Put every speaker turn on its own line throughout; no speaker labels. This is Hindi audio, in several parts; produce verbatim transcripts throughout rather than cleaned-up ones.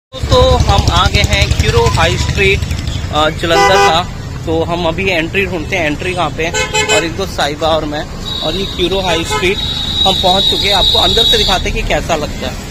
तो हम आ गए हैं क्यूरो हाई स्ट्रीट जलंधर का। तो हम अभी एंट्री ढूंढते हैं, एंट्री कहाँ पे है, और एक दो साहिबा और मैं, और ये क्यूरो हाई स्ट्रीट हम पहुंच चुके हैं। आपको अंदर से दिखाते हैं कि कैसा लगता है।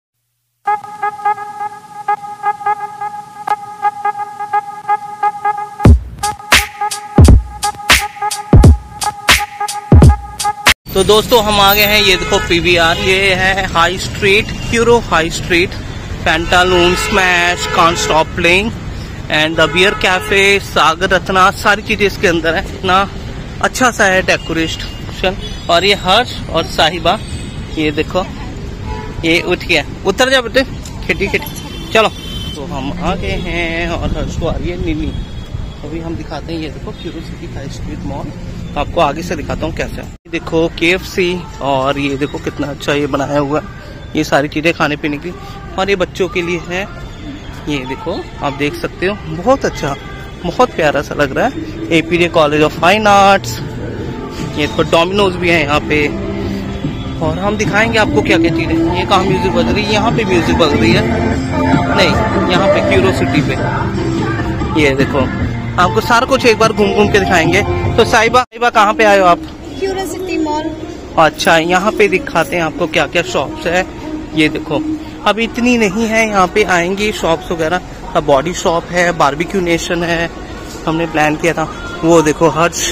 तो दोस्तों हम आ गए हैं, ये देखो पीवीआर, ये है high street, Curo high street. Pantaloon, smash, can't stop playing and the beer cafe, Sagar Ratna, सारी चीजें इसके अंदर है। इतना अच्छा सा है डेकोरेशन। और ये हर्ष और साहिबा, ये देखो ये उठ गया, उतर जा बेटे, खिटी खिटी चलो। तो हम आ गए हैं और हर्ष को आ रही है नीनी। अभी हम दिखाते हैं, ये देखो Curo city high street mall. आपको आगे से दिखाता हूँ कैसा है। देखो केएफसी, और ये देखो कितना अच्छा ये बनाया हुआ है, ये सारी चीजें खाने पीने की, और ये बच्चों के लिए है। ये देखो आप देख सकते हो, बहुत अच्छा, बहुत प्यारा सा लग रहा है। APJ college of fine arts, ये देखो डोमिनोज भी है यहाँ पे। और हम दिखाएंगे आपको क्या क्या चीजें। ये कहाँ म्यूजिक बज रही है, यहाँ पे म्यूजिक बज रही है, नहीं यहाँ पे क्यूरो सिटी पे। ये देखो आपको सारा कुछ एक बार घूम घूम के दिखाएंगे। तो साहिबा साहिबा कहाँ पे आए हो आप?
Curo city mall.
अच्छा, यहाँ पे दिखाते हैं आपको क्या क्या शॉप्स है। ये देखो अभी इतनी नहीं है, यहाँ पे आएंगी शॉप्स वगैरह। बॉडी शॉप है, बारबेक्यू नेशन है, हमने प्लान किया था। वो देखो हर्ष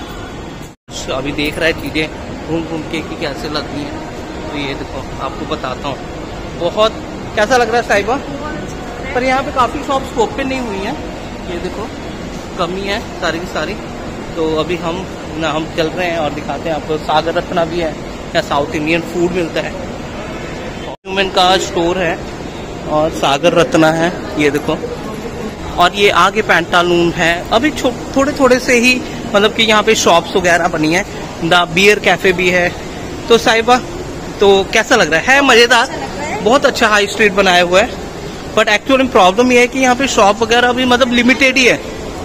अभी देख रहा है चीजें घूम घूम के कि कैसे लगती हैं। तो ये देखो आपको बताता हूँ, बहुत कैसा लग रहा है साहिबा। पर यहाँ पे काफी शॉप्स ओपन नहीं हुई हैं, ये देखो कमी है सारी की सारी। तो अभी हम ना हम चल रहे हैं और दिखाते हैं आपको। सागर रत्ना भी है, या साउथ इंडियन फूड मिलता है। ह्यूमन का स्टोर है और सागर रत्ना है, ये देखो। और ये आगे पैंटालून है। अभी थोड़े थोड़े से ही मतलब कि यहाँ पे शॉप्स वगैरह बनी है। द बियर कैफे भी है। तो साहिबा तो कैसा लग रहा है? है मजेदार, बहुत अच्छा हाई स्ट्रीट बनाया हुआ है। बट एक्चुअली प्रॉब्लम ये है कि यहाँ पे शॉप वगैरह भी मतलब लिमिटेड ही है।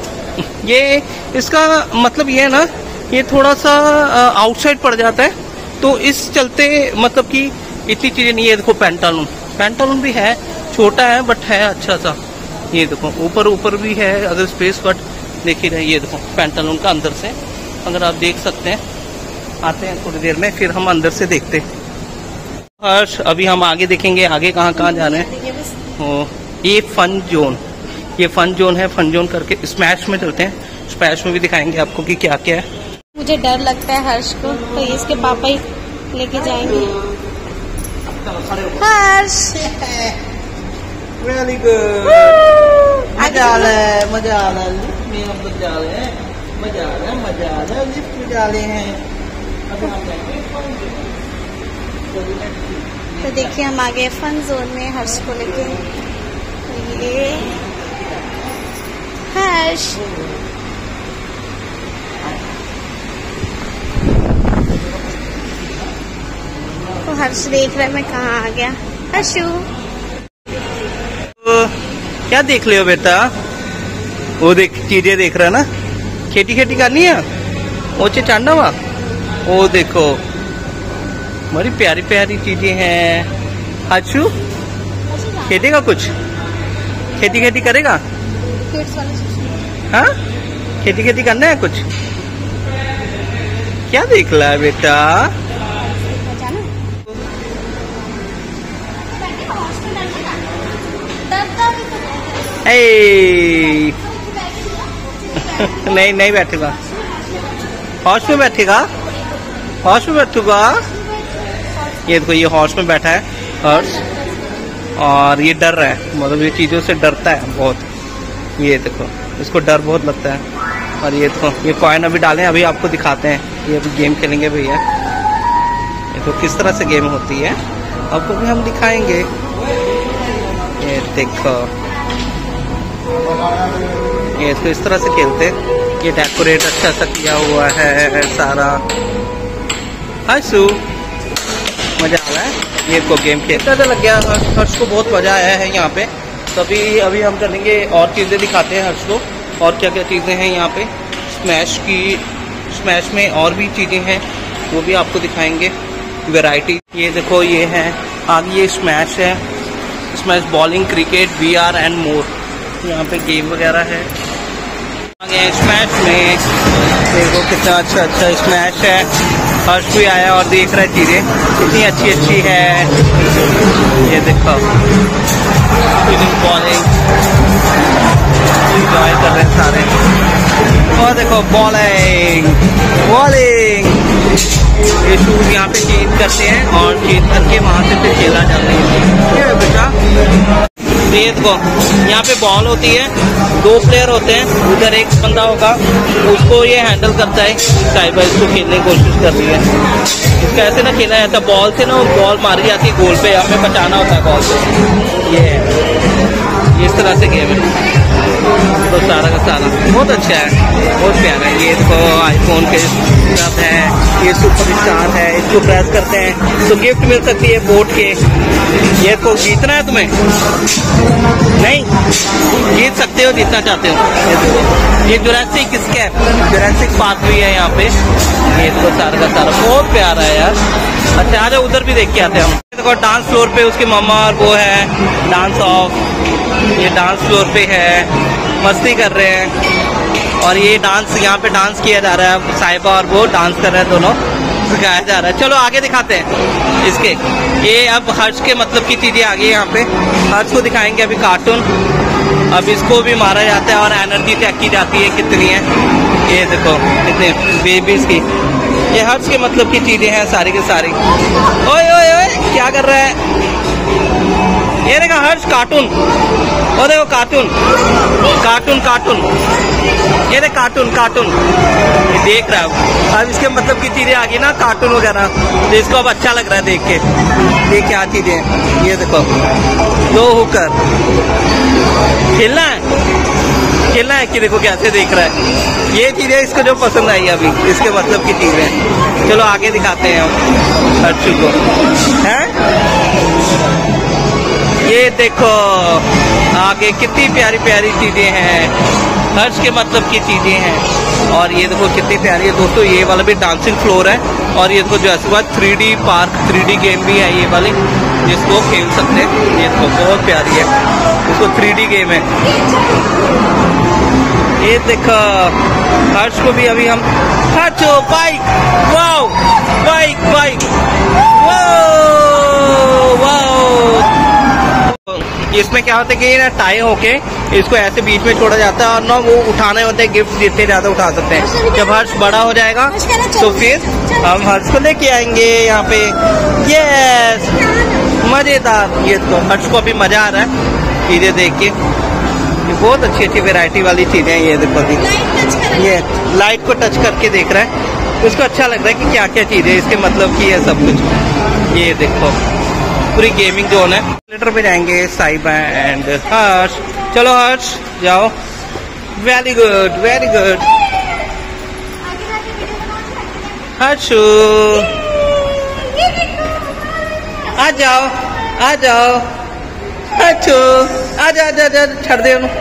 ये इसका मतलब ये है ना, ये थोड़ा सा आउटसाइड पड़ जाता है, तो इस चलते मतलब कि इतनी चीजें नहीं है। देखो पैंटालून, पैंटालून भी है, छोटा है बट है अच्छा सा। ये देखो ऊपर ऊपर भी है अगर स्पेस, बट देख ही रहे। ये देखो पैंटालून का अंदर से अगर आप देख सकते हैं। आते हैं थोड़ी देर में, फिर हम अंदर से देखते हैं। हर्ष अभी हम आगे देखेंगे, आगे कहाँ कहाँ जा रहे हैं। ओ, ये फन जोन, ये फन जोन है। फन जोन करके स्मैश में चलते हैं, स्मैश में भी दिखाएंगे आपको कि क्या क्या है।
मुझे डर लगता है हर्ष को, तो इसके पापा ही लेके जाएंगे। हर्ष
वेरी गुड, मजा आ रहा है, मजा आ रहा है। लिफ्ट में हम लोग जा रहे हैं, मजा आ रहा है, मजा आ रहा है। लिफ्ट में जा रहे हैं। अभी हम जाएंगे
तो देखिए हम आ गए फन जोन में हर्ष को लेके। ये हर्ष तो हर्ष देख रहा है मैं कहाँ आ गया। हर्षू
तो क्या देख ले हो बेटा? वो देख चीजें देख रहा है ना, खेती खेती करनी है, ओचे चांडा हुआ। वो देखो बड़ी प्यारी प्यारी चीजें हैं। हर्षू खेलेगा कुछ? खेती खेती करेगा? हाँ, खेती खेती करना है कुछ? क्या देख रहा है बेटा? ए नहीं नहीं बैठेगा, हॉर्स में बैठेगा, हॉर्स में बैठूगा। ये देखो ये हॉर्स में बैठा है हॉर्स, और ये डर रहा है, मतलब ये चीजों से डरता है बहुत। ये देखो इसको डर बहुत लगता है। और ये देखो ये कॉइन अभी डालें, अभी आपको दिखाते हैं। ये अभी गेम खेलेंगे भैया, ये तो किस तरह से गेम होती है आपको भी हम दिखाएंगे। ये देखो ये तो इस तरह से खेलते हैं। ये डेकोरेट अच्छा सा किया हुआ है सारा। हर्षू मजा आ रहा है, ये को गेम खेलता था लग गया। हर्ष को बहुत मजा आया है यहाँ पे। तभी अभी हम चलेंगे और चीजें दिखाते हैं हर्ष को, और क्या क्या चीजें हैं यहाँ पे। स्मैश की, स्मैश में और भी चीजें हैं, वो भी आपको दिखाएंगे वैरायटी। ये देखो ये है आगे, ये स्मैश है, smash bowling, cricket, V R and more. यहाँ पे गेम वगैरह है। आगे स्मैश में देखो कितना अच्छा अच्छा स्मैश है। हर्ष भी आया और देख रहा है चीज़ें कितनी अच्छी अच्छी है। ये देखो बॉलिंग एंजॉय कर रहे हैं सारे। और देखो बॉलिंग बॉलिंग ये शूज यहाँ पे चेंज करते हैं और चेंज करके वहाँ से फिर खेला जाता है। क्या है बेटा? ये देखो यहाँ पे बॉल होती है, दो प्लेयर होते हैं, उधर एक बंदा होगा, उसको ये हैंडल करता है। साइबा इसको खेलने की कोशिश कर रही है। इसका ऐसे ना खेला जाता है, बॉल से ना बॉल मारी जाती है गोल पे, हमें बचाना होता है बॉल से। ये है इस तरह से गेम है। तो सारा का सारा बहुत अच्छा है, बहुत प्यारा है। ये देखो आईफोन के सब है, ये सुपर स्टार है, इसको प्रेस करते हैं तो गिफ्ट मिल सकती है बोट के। ये को जीतना है तुम्हें? नहीं जीत सकते हो, जीतना चाहते हो। ये देखो ये जुरासिक इसका जुरासिक पार्क भी है यहाँ पे। ये देखो सारा का सारा बहुत प्यारा है यार। अच्छा आ जाओ उधर भी देख के आते हैं हम। देखो डांस फ्लोर पे उसकी मम्मा और वो है डांस ऑफ। ये डांस फ्लोर पे है, मस्ती कर रहे हैं। और ये डांस यहाँ पे डांस किया जा रहा है, साहिबा और वो डांस कर रहे हैं, दोनों सिखाया जा रहा है। चलो आगे दिखाते हैं इसके। ये अब हर्ष के मतलब की चीजें आ गई यहाँ पे। हर्ष को दिखाएंगे अभी कार्टून। अब इसको भी मारा जाता है और एनर्जी चेक की जाती है कितनी है। ये देखो कितने बेबीज की। ये हर्ष के मतलब की चीजें हैं सारी की सारी। ओए ओए ओए क्या कर रहा है? ये देखा हर्ष कार्टून। और देखो कार्टून कार्टून कार्टून ये देख कार्टून कार्टून ये देख रहा है। अब इसके मतलब की चीजें आ गई ना कार्टून वगैरह, तो इसको अब अच्छा लग रहा है देख के। ये क्या चीजें? ये देखो दो हुकर खेलना है खेलना है कि देखो कैसे देख रहा है। ये चीजें इसको जो पसंद आई अभी इसके मतलब की चीजें। चलो आगे दिखाते हैं हम हर्ष को। है ये देखो आगे कितनी प्यारी प्यारी चीजें हैं, हर्ष के मतलब की चीजें हैं। और ये देखो कितनी प्यारी है दोस्तों। ये वाला भी डांसिंग फ्लोर है। और ये देखो जो ऐसे बात three D park three D game भी है ये वाले, जिसको खेल सकते हैं। ये देखो बहुत प्यारी है, इसको थ्री डी गेम है। ये देखो हर्ष को भी अभी हम Harsh bike wow bike bike wow wow. इसमें क्या होता है कि ना टाई होके इसको ऐसे बीच में छोड़ा जाता है और ना वो उठाने होते हैं गिफ्ट, जितने ज्यादा उठा सकते हैं। जब हर्ष बड़ा हो जाएगा तो फिर हम हर्ष को लेके आएंगे यहाँ पे। यस मजेदार। ये तो हर्ष को अभी मजा आ रहा है चीजें देख के। ये बहुत अच्छी अच्छी वैरायटी वाली चीजें हैं। ये देखो अभी ये लाइट को टच करके देख रहा है, उसको अच्छा लग रहा है कि क्या क्या चीजें इसके मतलब की है सब कुछ। ये देखो पूरी गेमिंग जोन है। थिएटर पे जाएंगे साहिबा एंड हर्ष। चलो हर्ष जाओ। Very good very good Harshu आ जाओ आ जाओ हर्षू आ जा जा जा छड़ दे उन्हें।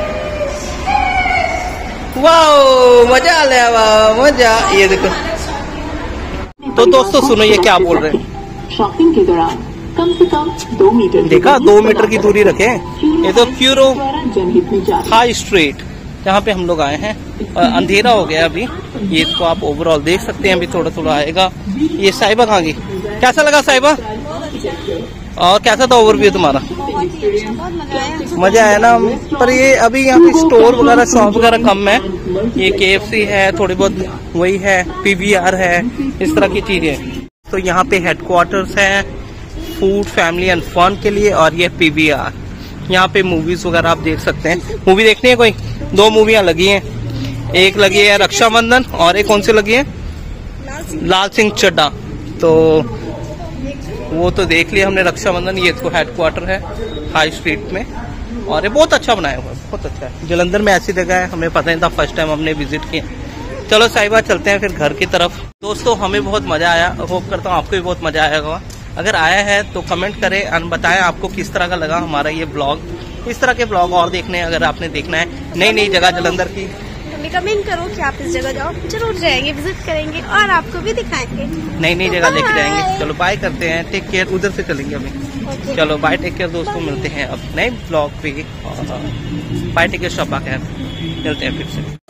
वाओ मजा आ लिया वाह मजा। ये देखो तो दोस्तों सुनो ये क्या बोल रहे हैं।
शॉपिंग के दौरान कम से कम दो मीटर
देखा दो मीटर की दूरी रखे। ये तो क्यूरो
जनहित में जा
हाई स्ट्रीट जहाँ पे हम लोग आए हैं। और अंधेरा हो गया अभी। ये तो आप ओवरऑल देख सकते हैं, अभी थोड़ा थोड़ा आएगा। ये साहिबा कहाँ गई? कैसा लगा साहिबा? और कैसा था ओवरव्यू तुम्हारा? मजा आया ना। पर ये अभी यहाँ पे स्टोर वगैरह शॉप वगैरह कम है। ये के एफ सी है, थोड़ी बहुत वही है, पी वी आर है, इस तरह की चीजें। तो यहाँ पे हेडक्वार्टर्स है फूड फैमिली एंड फन के लिए। और ये पी वी आर, यहाँ पे मूवीज वगैरह आप देख सकते हैं। मूवी देखनी है कोई? दो मूवियाँ लगी हैं, एक लगी है रक्षाबंधन और एक कौन सी लगी है? लाल सिंह चड्ढा। तो वो तो देख लिया हमने रक्षाबंधन। ये तो हेडक्वार्टर है हाई स्ट्रीट में और ये बहुत अच्छा बनाया हुआ है, बहुत अच्छा है। जलंधर में ऐसी जगह है हमें पता नहीं था, फर्स्ट टाइम हमने विजिट किया। चलो साहिबा चलते हैं फिर घर की तरफ। दोस्तों हमें बहुत मजा आया, होप करता हूँ आपको भी बहुत मजा आया होगा। अगर आया है तो कमेंट करें और बताएं आपको किस तरह का लगा हमारा ये ब्लॉग। इस तरह के ब्लॉग और देखने अगर आपने देखना है नई नई जगह जलंधर की,
हमें कमेंट करो कि आप इस जगह जाओ, जरूर जाएंगे, विजिट करेंगे और आपको भी दिखाएंगे,
नई नई जगह लेके जाएंगे। चलो बाय करते हैं, टेक केयर। उधर से चलेंगे अभी।
ओके
चलो बाय, टेक केयर दोस्तों, मिलते हैं अब नए ब्लॉग पे। बाय, टेक केयर, शब्बा खैर, मिलते हैं फिर से।